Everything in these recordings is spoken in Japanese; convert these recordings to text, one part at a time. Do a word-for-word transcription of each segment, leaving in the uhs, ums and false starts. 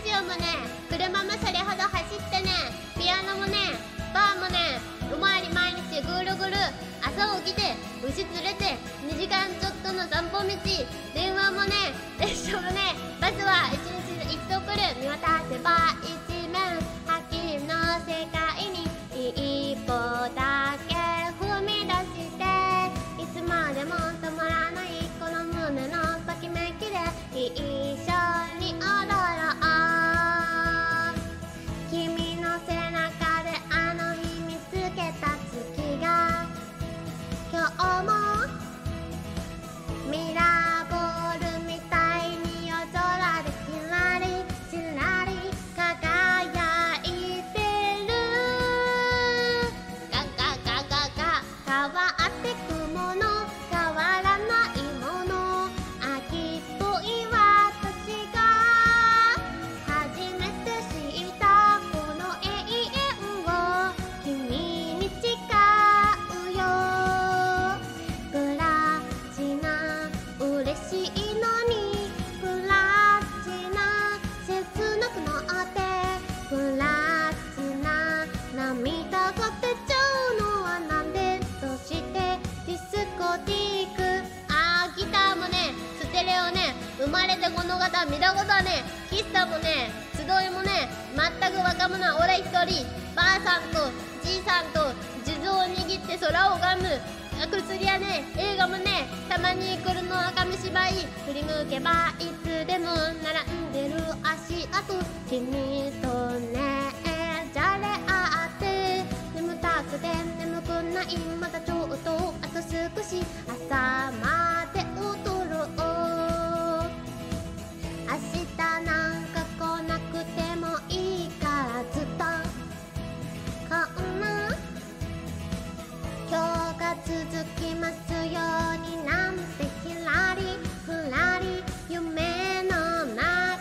ジオもね、車もそれほど走ってね、ピアノもね、バーもね、おまわり毎日ぐるぐる、朝起きて牛連れてにじかんちょっとの散歩道、電話もね、列車もね、バスはいちにちにいちど来る。見渡せば一面秋の世界に一歩だけ踏み出して、いつまでも止まらないこの胸のときめきで一緒に踊ろう。君の背中であの日見つけた月が今日もミラーボールみたいに夜空でキラリキラリ輝いてる。ガガガガガ変わってくもの変わらないもの、秋っぽい私が初めて知ったこの永遠を君に誓うよ。プラチナ嬉しいのにプラチナ切なくなって、プラチナ涙が出ちゃうのはなんで、どうしてディスコティック。あーギターもね、ステレオね、生まれてこの方見たことはね、喫茶もね、集いもね、全く若者は俺一人、ばあさんとじいさんと数珠を握って空を拝む。薬やね、映画もね、たまに来るのは紙芝居、振り向けばいつでも並んでる足跡、君とねじゃれ合って、眠たくて眠くない、またちょっとあと少し朝まで踊ろう。明日なんか来なくてもいいからずっとこんな今日が続きますようになんて、ひらりふらり夢の中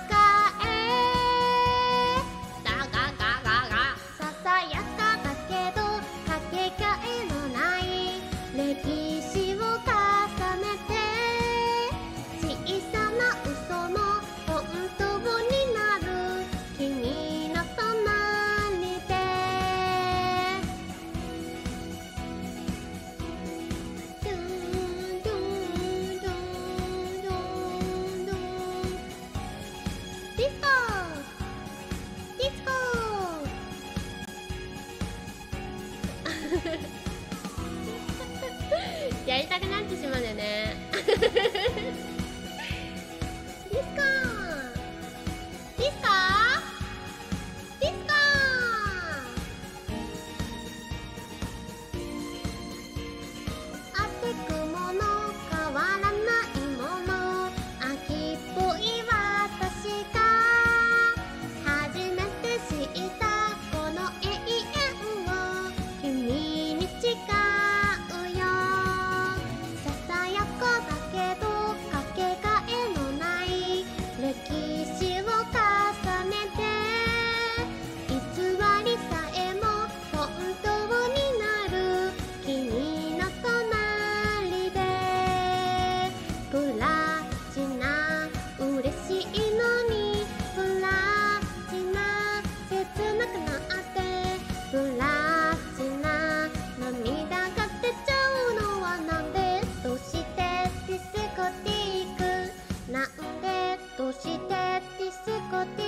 へ。ガガガガガささやかだけどかけがえのない歴史を重ねて、小さな嘘も本当になる君の隣で。ドゥンドゥンドゥンドゥンドゥンディスコディスコやりたくなってしまうよねディスコディスコディスコあってくもの変わらないもの、秋っぽい私が初めて知ったこの永遠を君に誓うよ。ささやかだけどかけがえのない歴史を重ねて、偽りさえも本当になる君の隣で。プラチナ嬉しいのにプラチナ切なくなって、プラチナ涙が出ちゃうのはなんで、どうしてディスコティックなんで、どうしてディスコティック